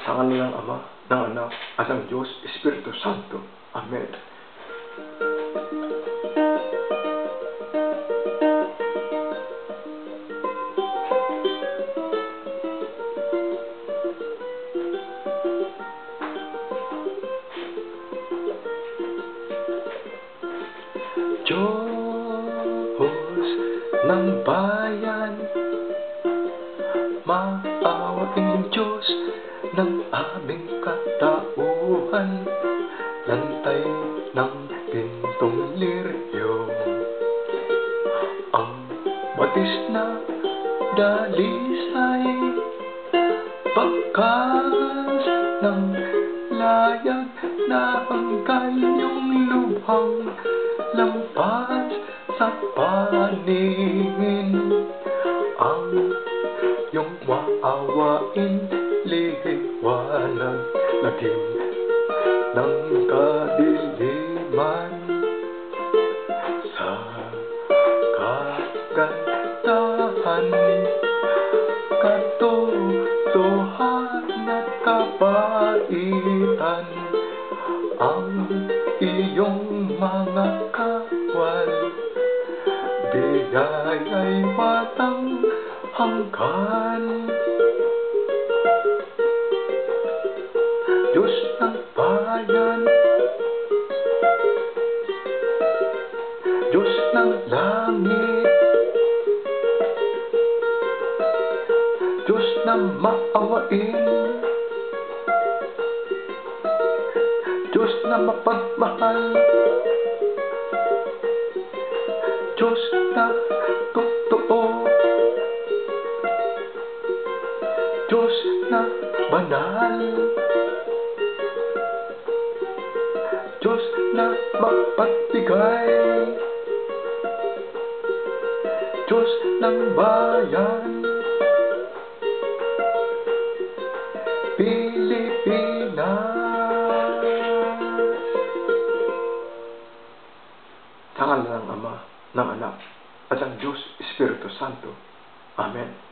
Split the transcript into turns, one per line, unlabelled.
Sa ngalan ng Ama, ng Anak, at ng Diyos, Espiritu Santo. Amen. Diyos ng bayan, Maawaing Diyos ng aming katauhan, Lantay ng gintong lirio, ang batis na dalisay, Bakas ng layag na hanggang yung Lubhang, lampas sa paningin, ang iyong maawain, liwanag, Lagim ng kadiliman, sa kagandahan, katotohana't kabaitan, ang iyong mga kawal, Biyaya'y walang hanggan. Diyos ng bayan, Diyos ng langit, Diyos ng maawain, Diyos na mapagmahal, Diyos na totoo, Diyos na banal, Diyos na mapagbigay, Diyos ng bayan, Pilipinas. Sa ngalan ng Ama, ng Anak, at ng Diyos, Espiritu Santo. Amen.